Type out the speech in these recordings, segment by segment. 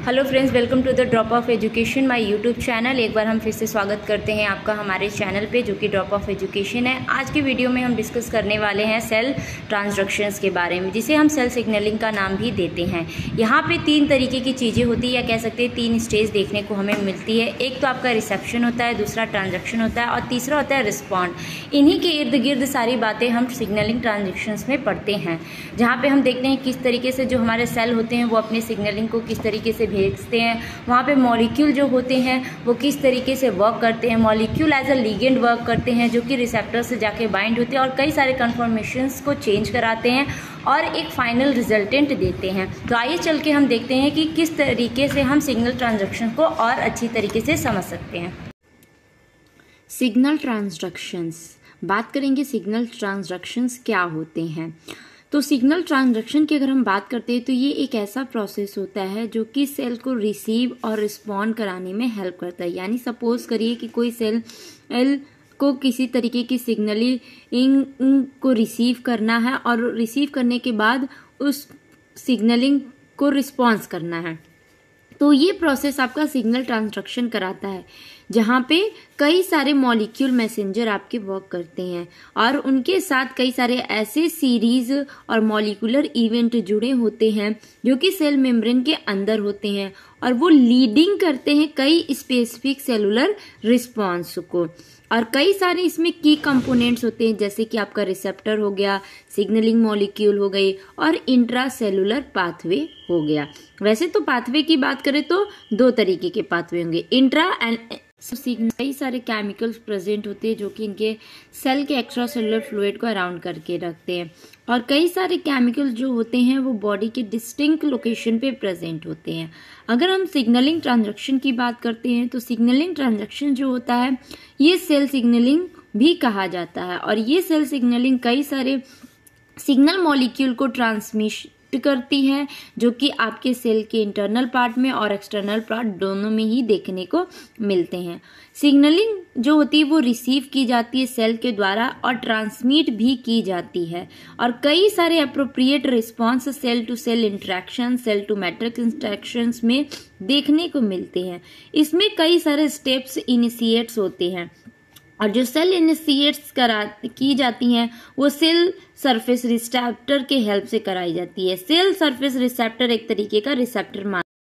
Hello friends, welcome to the drop of education my YouTube channel. एक बार हम फिर से स्वागत करते हैं आपका हमारे चैनल पे, जो कि ड्रॉप ऑफ एजुकेशन है। आज की वीडियो में हम डिस्कस करने वाले हैं सेल ट्रांसडक्शंस के बारे में, जिसे हम सेल सिग्नलिंग का नाम भी देते हैं। यहाँ पे 3 तरीके की चीज़ें होती है, या कह सकते हैं 3 स्टेज देखने को हमें मिलती है। एक तो आपका रिसेप्शन होता है, दूसरा ट्रांजैक्शन होता है और तीसरा होता है रिस्पॉन्ड। इन्हीं के इर्द गिर्द सारी बातें हम सिग्नलिंग ट्रांजेक्शन्स में पढ़ते हैं, जहाँ पे हम देखते हैं किस तरीके से जो हमारे सेल होते हैं वो अपने सिग्नलिंग को किस तरीके से भेजते हैं। वहाँ पे मॉलिक्यूल जो होते हैं वो किस तरीके से वर्क करते हैं। Molecule as a ligand work करते हैं, जो कि रिसेप्टर से जाके बाइंड होते हैं और कई सारे कन्फर्मेशंस को चेंज कराते हैं और एक फाइनल रिजल्टेंट देते हैं। तो आइए चल के हम देखते हैं कि किस तरीके से हम सिग्नल ट्रांजैक्शन को और अच्छी तरीके से समझ सकते हैं। सिग्नल ट्रांजैक्शंस, बात करेंगे सिग्नल ट्रांजैक्शंस क्या होते हैं। तो सिग्नल ट्रांजैक्शन की अगर हम बात करते हैं तो ये एक ऐसा प्रोसेस होता है जो कि सेल को रिसीव और रिस्पॉन्ड कराने में हेल्प करता है। यानी सपोज करिए कि कोई सेल को किसी तरीके की सिग्नलिंग को रिसीव करना है और रिसीव करने के बाद उस सिग्नलिंग को रिस्पॉन्स करना है, तो ये प्रोसेस आपका सिग्नल ट्रांसडक्शन कराता है, जहाँ पे कई सारे मॉलिक्यूल मैसेंजर आपके वर्क करते हैं और उनके साथ कई सारे ऐसे सीरीज और मॉलिक्यूलर इवेंट जुड़े होते हैं जो कि सेल मेम्ब्रेन के अंदर होते हैं और वो लीडिंग करते हैं कई स्पेसिफिक सेलुलर रिस्पॉन्स को। और कई सारे इसमें की कंपोनेंट्स होते हैं, जैसे कि आपका रिसेप्टर हो गया, सिग्नलिंग मॉलिक्यूल हो गई और इंट्रा सेलुलर पाथवे हो गया। वैसे तो पाथवे की बात करें तो 2 तरीके के पाथवे होंगे, इंट्रा एंड कई सारे केमिकल्स प्रेजेंट होते हैं जो कि इनके सेल के एक्स्ट्रा सेलुलर फ्लूइड को अराउंड करके रखते हैं। और कई सारे केमिकल्स जो होते हैं वो बॉडी के डिस्टिंक्ट लोकेशन पे प्रेजेंट होते हैं। अगर हम सिग्नलिंग ट्रांजैक्शन की बात करते हैं तो सिग्नलिंग ट्रांजैक्शन जो होता है ये सेल सिग्नलिंग भी कहा जाता है। और ये सेल सिग्नलिंग कई सारे सिग्नल मॉलिक्यूल को ट्रांसमिट करती है, जो कि आपके सेल के इंटरनल पार्ट में और एक्सटर्नल पार्ट दोनों में ही देखने को मिलते हैं। सिग्नलिंग जो होती है वो रिसीव की जाती है सेल के द्वारा और ट्रांसमिट भी की जाती है। और कई सारे appropriate response cell to cell interaction, cell to matrix interactions में देखने को मिलते हैं। इसमें कई सारे स्टेप्स इनिशिएट्स होते हैं और जो सेल इनिशिएट्स की जाती हैं वो सेल सरफेस रिसेप्टर के हेल्प से कराई जाती है। सेल सरफेस रिसेप्टर एक तरीके का receptor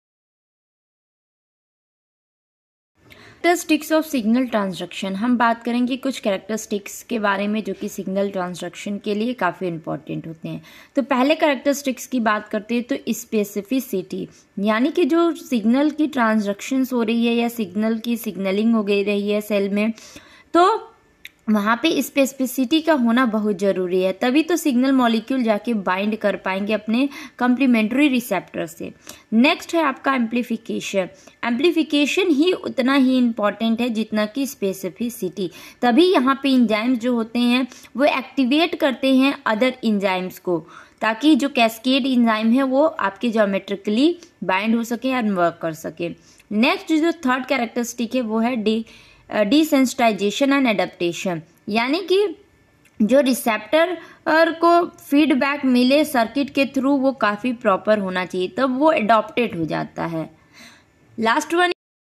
characteristics of signal transduction, हम बात करेंगे कुछ कैरेक्टरिस्टिक्स के बारे में जो कि सिग्नल ट्रांसडक्शन के लिए काफ़ी इंपॉर्टेंट होते हैं। तो पहले कैरेक्टरिस्टिक्स की बात करते हैं तो स्पेसिफिसिटी, यानी कि जो सिग्नल की ट्रांसडक्शंस हो रही है या सिग्नल की सिग्नलिंग हो गई रही है सेल में, तो वहाँ पे स्पेसिफिसिटी का होना बहुत ज़रूरी है, तभी तो सिग्नल मॉलिक्यूल जाके बाइंड कर पाएंगे अपने कम्प्लीमेंट्री रिसेप्टर से। नेक्स्ट है आपका एम्प्लीफिकेशन। एम्प्लीफिकेशन ही उतना ही इम्पॉर्टेंट है जितना कि स्पेसिफिसिटी। तभी यहाँ पे इंजाइम्स जो होते हैं वो एक्टिवेट करते हैं अदर इंजाइम्स को, ताकि जो कैस्केड इंजाइम है वो आपके ज्योमेट्रिकली बाइंड हो सके और वर्क कर सके। नेक्स्ट जो 3rd कैरेक्टरिस्टिक है वो है डिसेंसिटाइजेशन एंड एडेप्टेशन, यानी कि जो रिसेप्टर को फीडबैक मिले सर्किट के थ्रू वो काफ़ी प्रॉपर होना चाहिए, तब वो एडॉप्टेड हो जाता है। लास्ट वन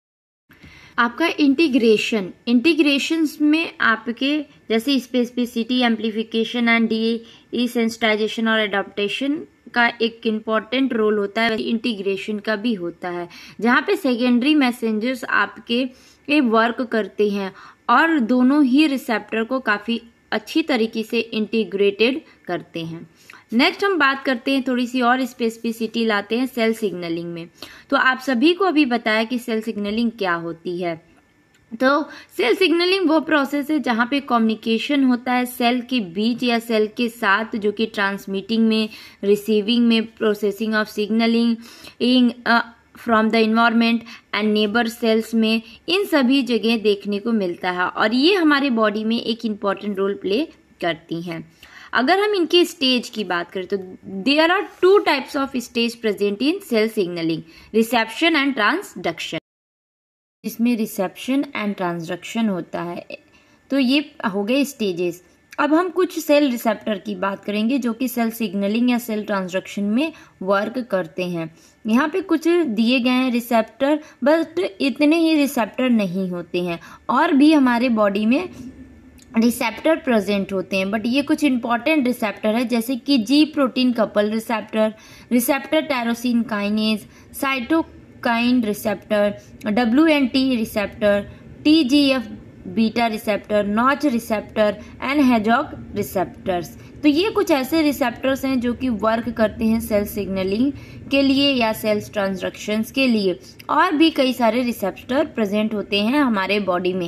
आपका इंटीग्रेशन। इंटीग्रेशंस में आपके जैसे स्पेसिफिसिटी, एम्प्लीफिकेशन एंड डिसेंसिटाइजेशन और एडॉप्टेशन का एक इम्पॉर्टेंट रोल होता है, इंटीग्रेशन का भी होता है, जहाँ पे सेकेंडरी मैसेंजर्स आपके वर्क करते हैं और दोनों ही रिसेप्टर को काफ़ी अच्छी तरीके से इंटीग्रेटेड करते हैं। नेक्स्ट हम बात करते हैं, थोड़ी सी और स्पेसिफिसिटी लाते हैं सेल सिग्नलिंग में। तो आप सभी को अभी बताया कि सेल सिग्नलिंग क्या होती है। तो सेल सिग्नलिंग वो प्रोसेस है जहाँ पे कम्युनिकेशन होता है सेल के बीच या सेल के साथ, जो कि ट्रांसमिटिंग में, रिसीविंग में, processing of signaling from the environment and neighbour cells में, इन सभी जगह देखने को मिलता है और ये हमारे बॉडी में एक इम्पॉर्टेंट रोल प्ले करती हैं। अगर हम इनके स्टेज की बात करें तो there are 2 types of stage present in cell signaling, reception and transduction. इसमें रिसेप्शन एंड ट्रांसडक्शन होता है। तो ये हो गए स्टेजेस। अब हम कुछ सेल रिसेप्टर की बात करेंगे जो कि सेल सिग्नलिंग या सेल ट्रांसडक्शन में वर्क करते हैं। यहाँ पे कुछ दिए गए हैं रिसेप्टर, बट इतने ही रिसेप्टर नहीं होते हैं, और भी हमारे बॉडी में रिसेप्टर प्रेजेंट होते हैं, बट ये कुछ इंपॉर्टेंट रिसेप्टर है जैसे कि G protein couple receptor, receptor tyrosine kinase, cytokine receptor, WNT receptor, TGF beta receptor, notch receptor and hedgehog receptors. तो ये कुछ ऐसे रिसेप्टर्स हैं जो कि वर्क करते हैं सेल सिग्नलिंग के लिए या सेल ट्रांसडक्शंस के लिए, और भी कई सारे रिसेप्टर प्रेजेंट होते हैं हमारे बॉडी में।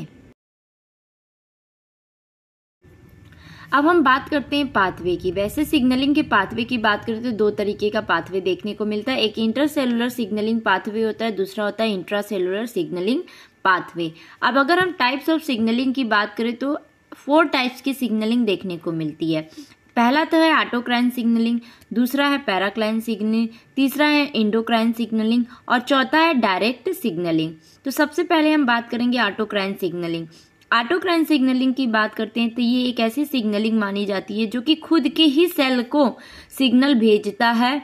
अब हम बात करते हैं पाथवे की। वैसे सिग्नलिंग के पाथवे की बात करें तो दो तरीके का पाथवे देखने को मिलता है। एक इंटरसेलुलर सिग्नलिंग पाथवे होता है, दूसरा होता है इंट्रासेलुलर सिग्नलिंग पाथवे। अब अगर हम टाइप्स ऑफ सिग्नलिंग की बात करें तो 4 टाइप्स की सिग्नलिंग देखने को मिलती है। पहला तो है ऑटोक्राइन सिग्नलिंग, दूसरा है पैराक्राइन सिग्नलिंग, तीसरा है एंडोक्राइन सिग्नलिंग और चौथा है डायरेक्ट सिग्नलिंग। तो सबसे पहले हम बात करेंगे ऑटोक्राइन सिग्नलिंग। ऑटोक्राइन सिग्नलिंग की बात करते हैं तो ये एक ऐसी सिग्नलिंग मानी जाती है जो कि खुद के ही सेल को सिग्नल भेजता है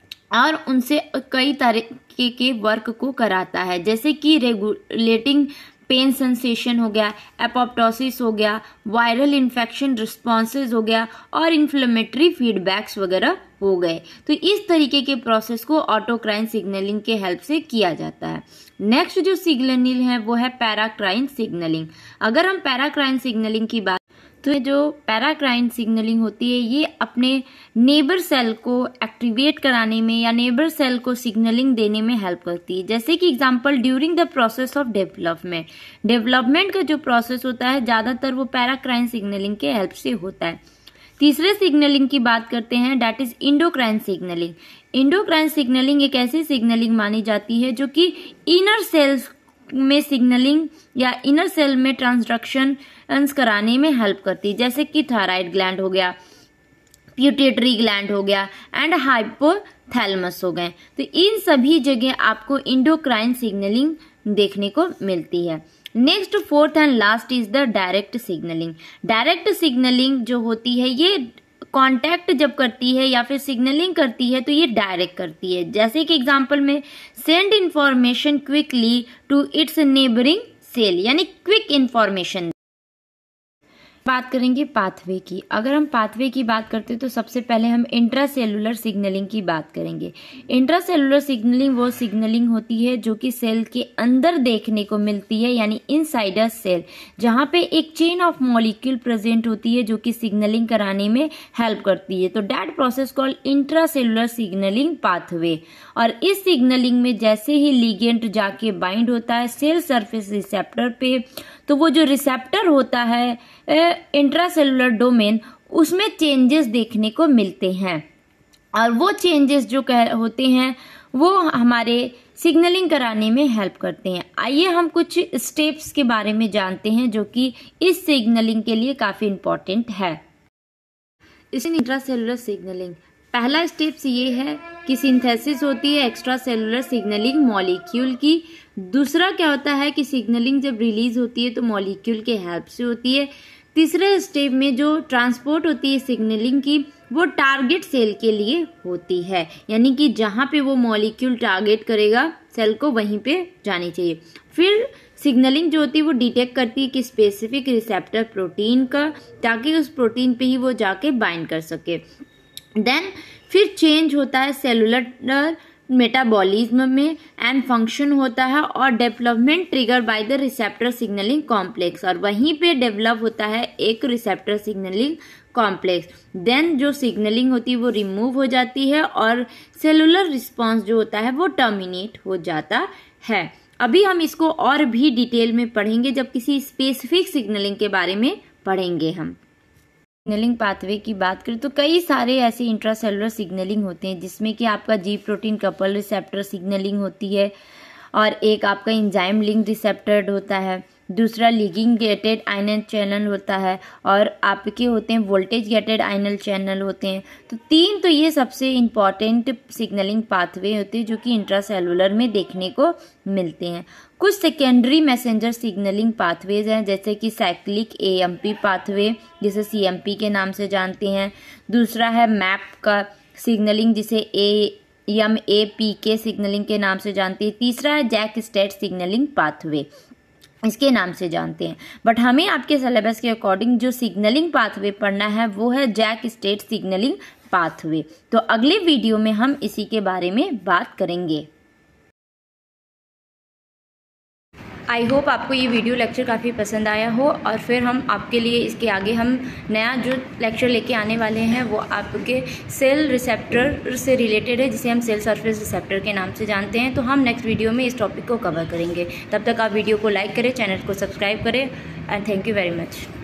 और उनसे कई तरीके के वर्क को कराता है, जैसे कि रेगुलेटिंग पेन सेंसेशन हो गया, एपोप्टोसिस हो गया, वायरल इन्फेक्शन रिस्पॉन्सेज हो गया और इन्फ्लेमेटरी फीडबैक्स वगैरह हो गए। तो इस तरीके के प्रोसेस को ऑटोक्राइन सिग्नलिंग के हेल्प से किया जाता है। नेक्स्ट जो सिग्नलिंग है वो है पैराक्राइन सिग्नलिंग। अगर हम पैराक्राइन सिग्नलिंग की बात तो जो पैराक्राइन सिग्नलिंग होती है ये अपने नेबर सेल को एक्टिवेट कराने में या नेबर सेल को सिग्नलिंग देने में हेल्प करती है। जैसे कि example during the process of development का जो प्रोसेस होता है ज्यादातर वो पैराक्राइन सिग्नलिंग के हेल्प से होता है। तीसरे सिग्नलिंग की बात करते हैं, that is endocrine signaling. Endocrine signaling एक ऐसी सिग्नलिंग मानी जाती है जो कि इनर सेल्स में सिग्नलिंग या इनर सेल में ट्रांसडक्शन कराने में हेल्प करती है, जैसे कि थायराइड ग्लैंड हो गया, पिट्यूटरी ग्लैंड हो गया एंड हाइपोथैलेमस हो गए। तो इन सभी जगह आपको इंडोक्राइन सिग्नलिंग देखने को मिलती है। Next fourth and last is the direct signaling. Direct signaling जो होती है ये कांटेक्ट जब करती है या फिर सिग्नलिंग करती है तो ये डायरेक्ट करती है, जैसे कि एग्जांपल में send information quickly to its neighbouring cell, यानी क्विक इंफॉर्मेशन। बात करेंगे पाथवे की। अगर हम पाथवे की बात करते हैं तो सबसे पहले हम इंट्रासेलुलर सिग्नलिंग की बात करेंगे। इंट्रासेलुलर सिग्नलिंग वो सिग्नलिंग होती है जो कि सेल के अंदर देखने को मिलती है, यानी इनसाइड अ सेल, जहां पे एक चेन ऑफ मॉलिक्यूल प्रेजेंट होती है जो कि सिग्नलिंग कराने में हेल्प करती है। तो that process called intracellular signaling pathway. और इस सिग्नलिंग में जैसे ही लिगेंड जाके बाइंड होता है सेल सरफेस रिसेप्टर पे, तो वो जो रिसेप्टर होता है इंट्रासेलुलर डोमेन उसमें चेंजेस देखने को मिलते हैं, और वो चेंजेस जो होते हैं वो हमारे सिग्नलिंग कराने में हेल्प करते हैं। आइए हम कुछ स्टेप्स के बारे में जानते हैं जो कि इस सिग्नलिंग के लिए काफी इंपॉर्टेंट है। इस इंट्रासेलुलर सिग्नलिंग पहला स्टेप्स ये है कि सिंथेसिस होती है एक्स्ट्रा सेलुलर सिग्नलिंग मॉलिक्यूल की। दूसरा क्या होता है कि सिग्नलिंग जब रिलीज होती है तो मॉलिक्यूल के हेल्प से होती है। तीसरे स्टेप में जो ट्रांसपोर्ट होती है सिग्नलिंग की वो टारगेट सेल के लिए होती है, यानी कि जहां पे वो मॉलिक्यूल टारगेट करेगा सेल को वहीं पे जानी चाहिए। फिर सिग्नलिंग जो होती है वो डिटेक्ट करती है कि स्पेसिफिक रिसेप्टर प्रोटीन का, ताकि उस प्रोटीन पे ही वो जाके बाइंड कर सके। देन फिर चेंज होता है सेलुलर मेटाबॉलिज्म में एंड फंक्शन होता है और development trigger by the receptor signaling complex, और वहीं पे डेवलप होता है एक रिसेप्टर सिग्नलिंग कॉम्प्लेक्स। देन जो सिग्नलिंग होती है वो रिमूव हो जाती है और सेलुलर रिस्पॉन्स जो होता है वो टर्मिनेट हो जाता है। अभी हम इसको और भी डिटेल में पढ़ेंगे जब किसी स्पेसिफिक सिग्नलिंग के बारे में पढ़ेंगे। हम सिग्नलिंग पाथवे की बात करें तो कई सारे ऐसे इंट्रासेलुलर सिग्नलिंग होते हैं, जिसमें कि आपका G protein couple receptor signaling होती है और एक आपका एंजाइम लिंक रिसेप्टर होता है। दूसरा लिगेंड गेटेड आयनल चैनल होता है, और आपके होते हैं वोल्टेज गेटेड आयनल चैनल होते हैं। तो तीन तो ये सबसे इम्पॉर्टेंट सिग्नलिंग पाथवे होते हैं जो कि इंट्रासेलुलर में देखने को मिलते हैं। कुछ सेकेंडरी मैसेंजर सिग्नलिंग पाथवेज हैं, जैसे कि साइक्लिक एएमपी पाथवे, जिसे सीएमपी के नाम से जानते हैं। दूसरा है मैप का सिग्नलिंग, जिसे एएमपी सिग्नलिंग के नाम से जानते हैं। तीसरा है जैक स्टेट सिग्नलिंग पाथवे, इसके नाम से जानते हैं। बट हमें आपके सिलेबस के अकॉर्डिंग जो सिग्नलिंग पाथवे पढ़ना है वो है जैक स्टेट सिग्नलिंग पाथवे। तो अगले वीडियो में हम इसी के बारे में बात करेंगे। आई होप आपको ये वीडियो लेक्चर काफ़ी पसंद आया हो, और फिर हम आपके लिए इसके आगे हम नया जो लेक्चर लेके आने वाले हैं वो आपके सेल रिसेप्टर से रिलेटेड है, जिसे हम सेल सरफेस रिसेप्टर के नाम से जानते हैं। तो हम नेक्स्ट वीडियो में इस टॉपिक को कवर करेंगे। तब तक आप वीडियो को लाइक करें, चैनल को सब्सक्राइब करें, and thank you very much.